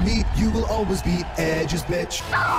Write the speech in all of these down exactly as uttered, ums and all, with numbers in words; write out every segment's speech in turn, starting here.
me, you will always be Edge's bitch.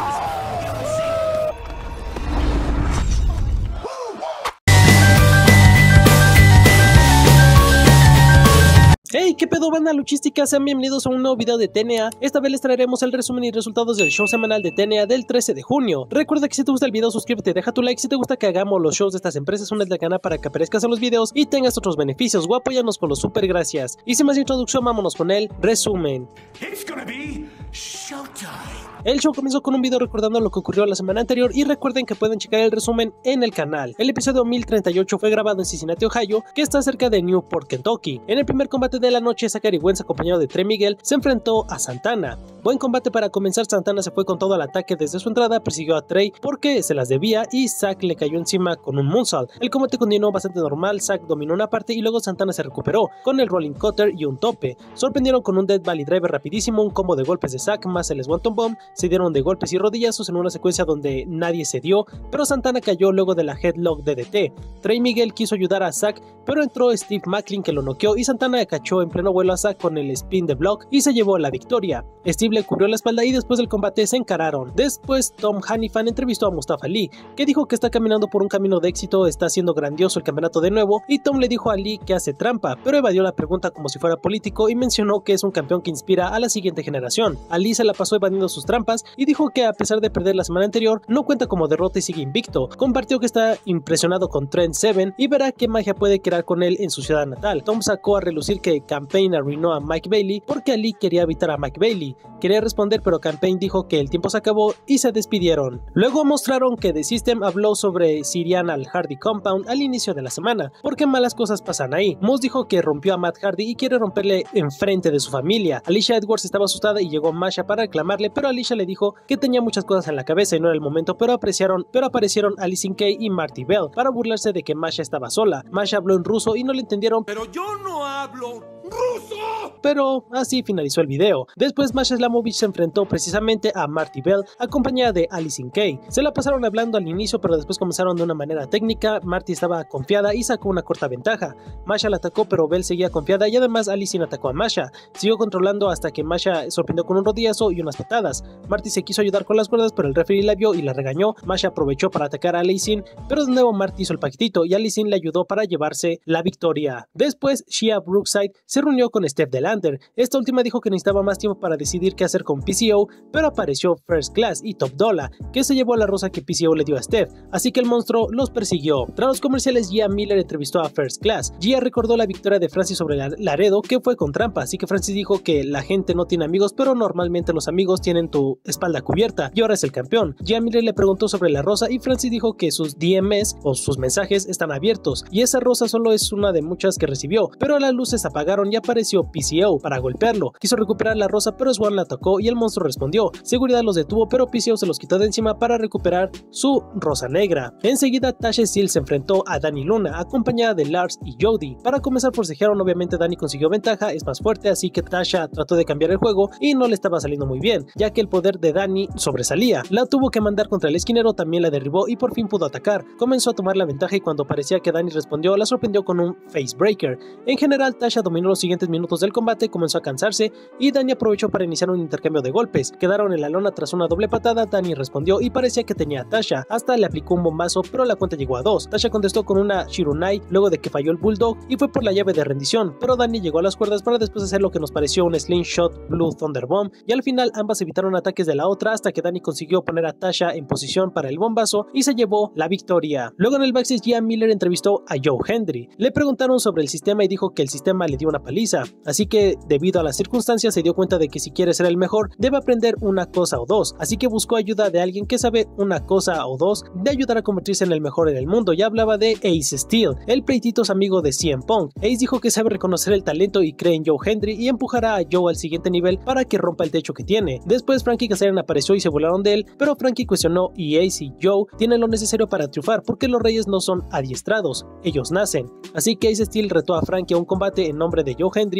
Hey, qué pedo banda luchística, sean bienvenidos a un nuevo video de T N A. Esta vez les traeremos el resumen y resultados del show semanal de T N A del trece de junio. Recuerda que si te gusta el video suscríbete, deja tu like si te gusta que hagamos los shows de estas empresas, únete al canal para que aparezcas en los videos y tengas otros beneficios, o apóyanos con los super gracias. Y sin más introducción, vámonos con el resumen. It's gonna be showtime. El show comenzó con un video recordando lo que ocurrió la semana anterior y recuerden que pueden checar el resumen en el canal. El episodio mil treinta y ocho fue grabado en Cincinnati, Ohio, que está cerca de Newport, Kentucky. En el primer combate de la noche, Zachary Wentz, acompañado de Trey Miguel, se enfrentó a Santana. Buen combate para comenzar. Santana se fue con todo el ataque desde su entrada, persiguió a Trey porque se las debía y Zack le cayó encima con un moonsault. El combate continuó bastante normal, Zack dominó una parte y luego Santana se recuperó con el rolling cutter y un tope. Sorprendieron con un Death Valley Driver rapidísimo, un combo de golpes de Zack más el Swanton Bomb, se dieron de golpes y rodillazos en una secuencia donde nadie se dio, pero Santana cayó luego de la Headlock D D T. Trey Miguel quiso ayudar a Zack, pero entró Steve Macklin que lo noqueó y Santana cachó en pleno vuelo a Zack con el spin de block y se llevó la victoria. Steve le cubrió la espalda y después del combate se encararon. Después Tom Hannifan entrevistó a Mustafa Ali, que dijo que está caminando por un camino de éxito, está haciendo grandioso el campeonato de nuevo, y Tom le dijo a Ali que hace trampa, pero evadió la pregunta como si fuera político y mencionó que es un campeón que inspira a la siguiente generación. Ali se la pasó evadiendo sus trampas y dijo que a pesar de perder la semana anterior, no cuenta como derrota y sigue invicto. Compartió que está impresionado con Trent Seven y verá qué magia puede crear con él en su ciudad natal. Tom sacó a relucir que Campaign arruinó a Mike Bailey porque Ali quería evitar a Mike Bailey. Quería responder, pero Campaign dijo que el tiempo se acabó y se despidieron. Luego mostraron que The System habló sobre si irían al Hardy Compound al inicio de la semana, porque malas cosas pasan ahí. Moose dijo que rompió a Matt Hardy y quiere romperle enfrente de su familia. Alicia Edwards estaba asustada y llegó Masha para reclamarle, pero Alicia le dijo que tenía muchas cosas en la cabeza y no era el momento, pero apreciaron, pero aparecieron Allison Kay y Marty Bell para burlarse de que Masha estaba sola. Masha habló en ruso y no le entendieron, Pero yo no hablo ruso. pero así finalizó el video. Después Masha Slamovich se enfrentó precisamente a Marty Bell acompañada de Allison Kay. Se la pasaron hablando al inicio, pero después comenzaron de una manera técnica. Marty estaba confiada y sacó una corta ventaja. Masha la atacó, pero Bell seguía confiada y además Allison atacó a Masha. Siguió controlando hasta que Masha sorprendió con un rodillazo y unas patadas. Marty se quiso ayudar con las cuerdas, pero el referee la vio y la regañó. Masha aprovechó para atacar a Allison, pero de nuevo Marty hizo el paquetito y Allison le ayudó para llevarse la victoria. Después Shia Brookside se reunió con Steph Delander. Esta última dijo que necesitaba más tiempo para decidir qué hacer con P C O, pero apareció First Class y Top Dollar, que se llevó la rosa que P C O le dio a Steph, así que el monstruo los persiguió. Tras los comerciales, Gia Miller entrevistó a First Class. Gia recordó la victoria de Francis sobre Laredo, que fue con trampa, así que Francis dijo que la gente no tiene amigos, pero normalmente los amigos tienen tu espalda cubierta, y ahora es el campeón. Gia Miller le preguntó sobre la rosa y Francis dijo que sus D Ms o sus mensajes están abiertos, y esa rosa solo es una de muchas que recibió, pero las luces se apagaron y apareció P C O para golpearlo. Quiso recuperar la rosa, pero Swan la atacó y el monstruo respondió. Seguridad los detuvo, pero P C O se los quitó de encima para recuperar su rosa negra. Enseguida Tasha Steelz se enfrentó a Dani Luna acompañada de Lars y Jody. Para comenzar forcejearon, obviamente Dani consiguió ventaja, es más fuerte, así que Tasha trató de cambiar el juego y no le estaba saliendo muy bien, ya que el poder de Dani sobresalía. La tuvo que mandar contra el esquinero, también la derribó y por fin pudo atacar. Comenzó a tomar la ventaja y cuando parecía que Dani respondió, la sorprendió con un facebreaker. En general, Tasha dominó los siguientes minutos del combate, comenzó a cansarse y Dani aprovechó para iniciar un intercambio de golpes. Quedaron en la lona tras una doble patada, Dani respondió y parecía que tenía a Tasha. Hasta le aplicó un bombazo, pero la cuenta llegó a dos. Tasha contestó con una Shirunai luego de que falló el Bulldog y fue por la llave de rendición, pero Dani llegó a las cuerdas para después hacer lo que nos pareció un Slingshot Blue Thunder Bomb y al final ambas evitaron ataques de la otra hasta que Dani consiguió poner a Tasha en posición para el bombazo y se llevó la victoria. Luego en el backstage, Gia Miller entrevistó a Joe Hendry. Le preguntaron sobre el sistema y dijo que el sistema le dio una paliza, así que debido a las circunstancias se dio cuenta de que si quiere ser el mejor debe aprender una cosa o dos, así que buscó ayuda de alguien que sabe una cosa o dos de ayudar a convertirse en el mejor en el mundo. Ya hablaba de Ace Steel, el pleititos amigo de C M Punk. Ace dijo que sabe reconocer el talento y cree en Joe Hendry y empujará a Joe al siguiente nivel para que rompa el techo que tiene. Después Frankie Kazarian apareció y se burlaron de él, pero Frankie cuestionó y Ace y Joe tienen lo necesario para triunfar porque los reyes no son adiestrados, ellos nacen. Así que Ace Steel retó a Frankie a un combate en nombre de Joe Hendry para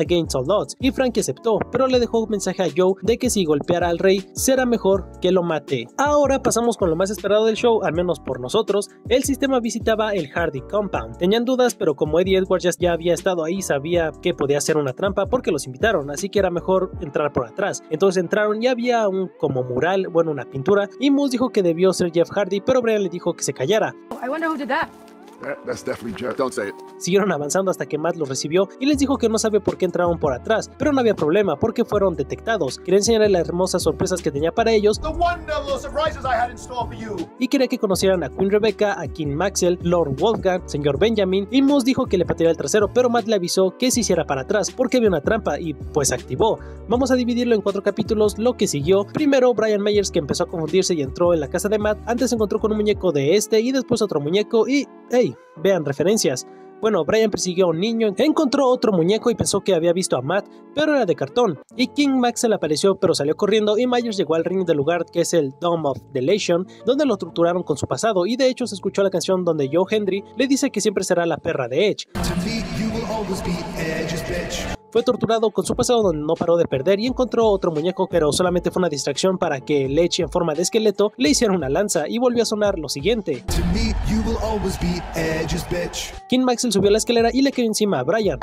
Against All Odds y Frankie aceptó, pero le dejó un mensaje a Joe de que si golpeara al rey será mejor que lo mate. Ahora pasamos con lo más esperado del show, al menos por nosotros. El sistema visitaba el Hardy Compound. Tenían dudas, pero como Eddie Edwards ya, ya había estado ahí, sabía que podía ser una trampa porque los invitaron, así que era mejor entrar por atrás. Entonces entraron y había un como mural, bueno, una pintura, y Moose dijo que debió ser Jeff Hardy, pero Brian le dijo que se callara. I wonder who did that. That, that's definitely Jeff. Don't say it. Siguieron avanzando hasta que Matt los recibió y les dijo que no sabe por qué entraron por atrás, pero no había problema porque fueron detectados. Quería enseñarles las hermosas sorpresas que tenía para ellos The wonderful surprises I had in store for you. y quería que conocieran a Queen Rebecca, a King Maxwell, Lord Wolfgang, señor Benjamin, y Moose dijo que le patearía el trasero, pero Matt le avisó que se hiciera para atrás porque había una trampa y pues activó. Vamos a dividirlo en cuatro capítulos, lo que siguió. Primero, Brian Myers, que empezó a confundirse y entró en la casa de Matt. Antes se encontró con un muñeco de este y después otro muñeco y, hey, vean referencias. Bueno, Brian persiguió a un niño, encontró otro muñeco y pensó que había visto a Matt, pero era de cartón. Y King Maxwell apareció pero salió corriendo y Myers llegó al ring del lugar que es el Dome of Delation, donde lo torturaron con su pasado y de hecho se escuchó la canción donde Joe Hendry le dice que siempre será la perra de Edge. To me, you will always be Edge's bitch. Fue torturado con su pasado donde no paró de perder y encontró otro muñeco, pero solamente fue una distracción para que Edge en forma de esqueleto le hiciera una lanza y volvió a sonar lo siguiente. To me, you will always be Edge's bitch. King Maxwell subió la escalera y le cayó encima a Brian.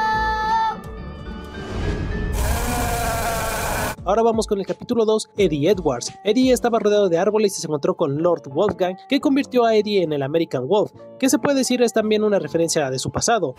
Ahora vamos con el capítulo dos, Eddie Edwards. Eddie estaba rodeado de árboles y se encontró con Lord Wolfgang, que convirtió a Eddie en el American Wolf, que se puede decir es también una referencia de su pasado.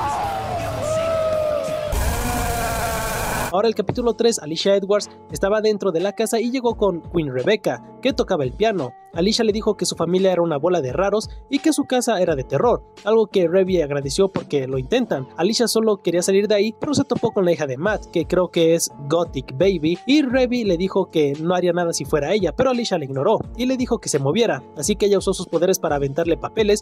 Ahora el capítulo tres, Alicia Edwards estaba dentro de la casa y llegó con Queen Rebecca, que tocaba el piano. Alicia le dijo que su familia era una bola de raros y que su casa era de terror, algo que Reby agradeció porque lo intentan. Alicia solo quería salir de ahí, pero se topó con la hija de Matt, que creo que es Gothic Baby, y Reby le dijo que no haría nada si fuera ella, pero Alicia le ignoró y le dijo que se moviera, así que ella usó sus poderes para aventarle papeles.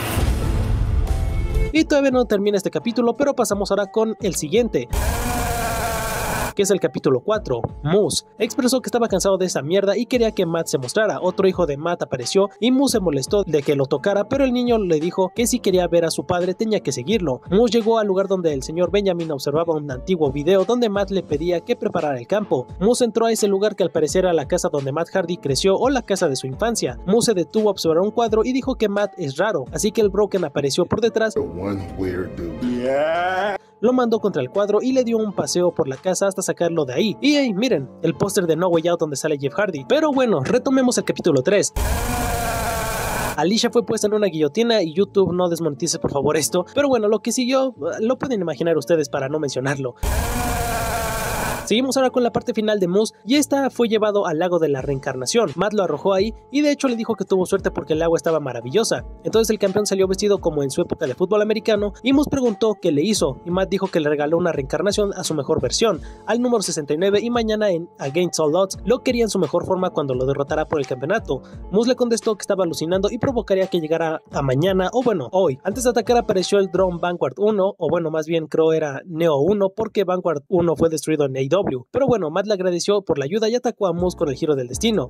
Y todavía no termina este capítulo, pero pasamos ahora con el siguiente, que es el capítulo cuatro. Moose expresó que estaba cansado de esa mierda y quería que Matt se mostrara. Otro hijo de Matt apareció y Moose se molestó de que lo tocara, pero el niño le dijo que si quería ver a su padre tenía que seguirlo. Moose llegó al lugar donde el señor Benjamin observaba un antiguo video donde Matt le pedía que preparara el campo. Moose entró a ese lugar que al parecer era la casa donde Matt Hardy creció o la casa de su infancia. Moose se detuvo a observar un cuadro y dijo que Matt es raro, así que el Broken apareció por detrás. The one weird dude. Yeah. Lo mandó contra el cuadro y le dio un paseo por la casa hasta sacarlo de ahí. Y hey, miren, el póster de No Way Out donde sale Jeff Hardy. Pero bueno, retomemos el capítulo tres. Alicia fue puesta en una guillotina y YouTube no desmonetice por favor esto. Pero bueno, lo que siguió lo pueden imaginar ustedes para no mencionarlo. Seguimos ahora con la parte final de Moose y esta fue llevado al lago de la reencarnación. Matt lo arrojó ahí y de hecho le dijo que tuvo suerte porque el agua estaba maravillosa. Entonces el campeón salió vestido como en su época de fútbol americano y Moose preguntó qué le hizo y Matt dijo que le regaló una reencarnación a su mejor versión, al número sesenta y nueve, y mañana en Against All Odds lo quería en su mejor forma cuando lo derrotara por el campeonato. Moose le contestó que estaba alucinando y provocaría que llegara a mañana o bueno, hoy. Antes de atacar apareció el Drone Vanguard uno, o bueno, más bien creo era Neo uno porque Vanguard uno fue destruido en A E W. Pero bueno, Matt le agradeció por la ayuda y atacó a Moose con el giro del destino.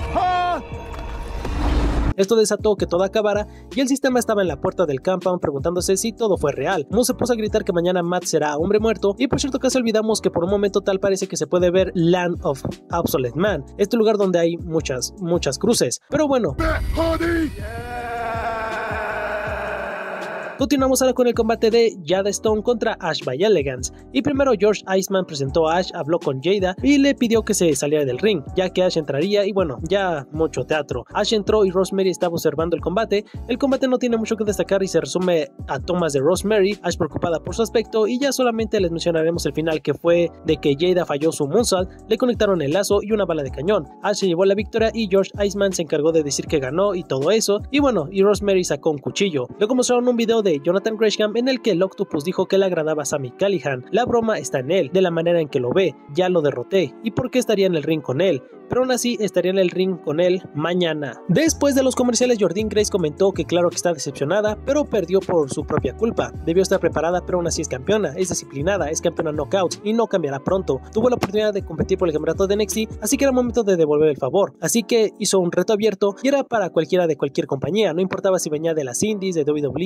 Esto desató que todo acabara y el sistema estaba en la puerta del compound preguntándose si todo fue real. Moose se puso a gritar que mañana Matt será hombre muerto y por cierto casi olvidamos que por un momento tal parece que se puede ver Land of Obsolete Man, este lugar donde hay muchas, muchas cruces. Pero bueno. Continuamos ahora con el combate de Jada Stone contra Ash by Elegance. Y primero George Iceman presentó a Ash, habló con Jada y le pidió que se saliera del ring, ya que Ash entraría y bueno, ya mucho teatro. Ash entró y Rosemary estaba observando el combate. El combate no tiene mucho que destacar y se resume a tomas de Rosemary, Ash preocupada por su aspecto y ya solamente les mencionaremos el final, que fue de que Jada falló su moonsault, le conectaron el lazo y una bala de cañón. Ash se llevó la victoria y George Iceman se encargó de decir que ganó y todo eso. Y bueno, y Rosemary sacó un cuchillo. Luego mostraron un video de Jonathan Gresham en el que el Octopus dijo que le agradaba a Sami Callihan. La broma está en él, de la manera en que lo ve. Ya lo derroté. ¿Y por qué estaría en el ring con él? Pero aún así estaría en el ring con él mañana. Después de los comerciales, Jordynne Grace comentó que claro que está decepcionada, pero perdió por su propia culpa. Debió estar preparada, pero aún así es campeona, es disciplinada, es campeona knockouts y no cambiará pronto. Tuvo la oportunidad de competir por el campeonato de N X T, así que era momento de devolver el favor. Así que hizo un reto abierto y era para cualquiera de cualquier compañía, no importaba si venía de las indies, de W W E, N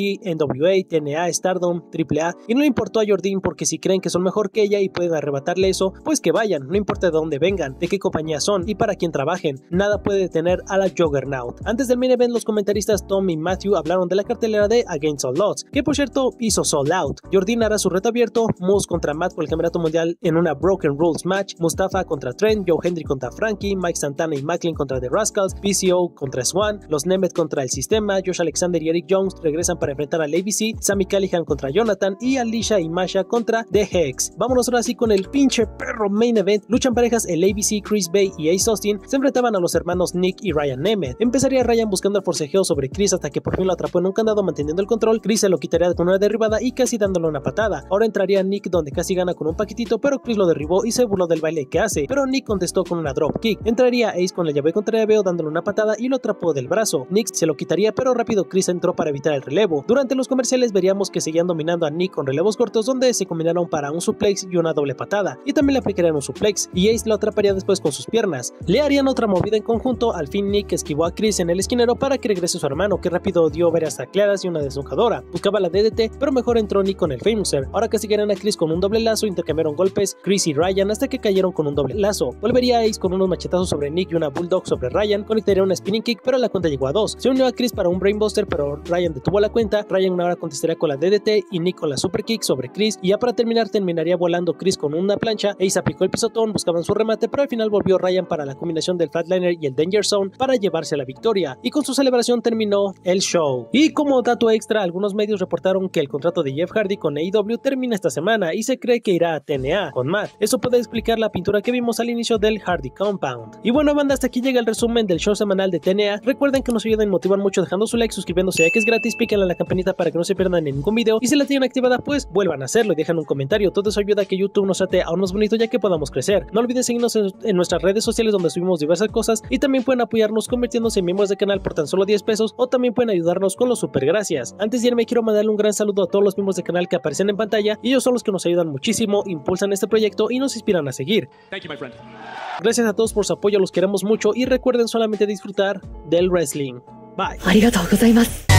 W A, T N A, Stardom, Triple A, y no le importó a Jordynne porque si creen que son mejor que ella y pueden arrebatarle eso, pues que vayan, no importa de dónde vengan, de qué compañía son y para quién trabajen, nada puede detener a la Juggernaut. Antes del main event, los comentaristas Tom y Matthew hablaron de la cartelera de Against All Odds, que por cierto hizo sold out. Jordynne hará su reto abierto, Moose contra Matt por el campeonato mundial en una Broken Rules match, Mustafa contra Trent, Joe Hendry contra Frankie, Mike Santana y Macklin contra The Rascals, P C O contra Swan, los Nemeth contra El Sistema, Josh Alexander y Eric Jones regresan para enfrentar al A B C, Sami Callihan contra Jonathan y Alicia y Masha contra The Hex. Vámonos ahora sí con el pinche perro main event. Luchan parejas, el A B C, Chris Bay y Ace Austin se enfrentaban a los hermanos Nick y Ryan Nemeth. Empezaría Ryan buscando el forcejeo sobre Chris hasta que por fin lo atrapó en un candado manteniendo el control. Chris se lo quitaría con una derribada y casi dándole una patada. Ahora entraría Nick donde casi gana con un paquetito, pero Chris lo derribó y se burló del baile que hace, pero Nick contestó con una drop kick. Entraría Ace con el llave contra llaveo dándole una patada y lo atrapó del brazo. Nick se lo quitaría, pero rápido Chris entró para evitar el relevo. Durante los comerciales veríamos que seguían dominando a Nick con relevos cortos donde se combinaron para un suplex y una doble patada, y también le aplicarían un suplex, y Ace lo atraparía después con sus piernas. Le harían otra movida en conjunto, al fin Nick esquivó a Chris en el esquinero para que regrese su hermano, que rápido dio varias tacleadas y una desnucadora. Buscaba la D D T, pero mejor entró Nick con el Famouser. Ahora que siguieran a Chris con un doble lazo, intercambiaron golpes Chris y Ryan hasta que cayeron con un doble lazo. Volvería Ace con unos machetazos sobre Nick y una Bulldog sobre Ryan, conectaría una spinning kick, pero la cuenta llegó a dos. Se unió a Chris para un Brainbuster, pero Ryan detuvo la cuenta. Ryan ahora contestaría con la D D T y Nick con la Super Kick sobre Chris, y ya para terminar terminaría volando Chris con una plancha. Ace aplicó el pisotón, buscaban su remate, pero al final volvió Ryan para la combinación del Flatliner y el Danger Zone para llevarse a la victoria, y con su celebración terminó el show. Y como dato extra, algunos medios reportaron que el contrato de Jeff Hardy con A E W termina esta semana y se cree que irá a T N A con Matt. Eso puede explicar la pintura que vimos al inicio del Hardy Compound. Y bueno, banda, hasta aquí llega el resumen del show semanal de T N A. Recuerden que nos ayudan y motivan mucho dejando su like, suscribiéndose ya que es gratis, píquenle a la campanita para que no se pierdan en ningún video, y si la tienen activada pues vuelvan a hacerlo y dejan un comentario. Todo eso ayuda a que YouTube nos trate aún más bonito ya que podamos crecer. No olviden seguirnos en, en nuestras redes sociales donde subimos diversas cosas, y también pueden apoyarnos convirtiéndose en miembros del canal por tan solo diez pesos, o también pueden ayudarnos con los super gracias. Antes de irme quiero mandarle un gran saludo a todos los miembros del canal que aparecen en pantalla, y ellos son los que nos ayudan muchísimo, impulsan este proyecto y nos inspiran a seguir. Thank you, my friend. Gracias a todos por su apoyo, los queremos mucho y recuerden solamente disfrutar del wrestling. Bye. ありがとうございます。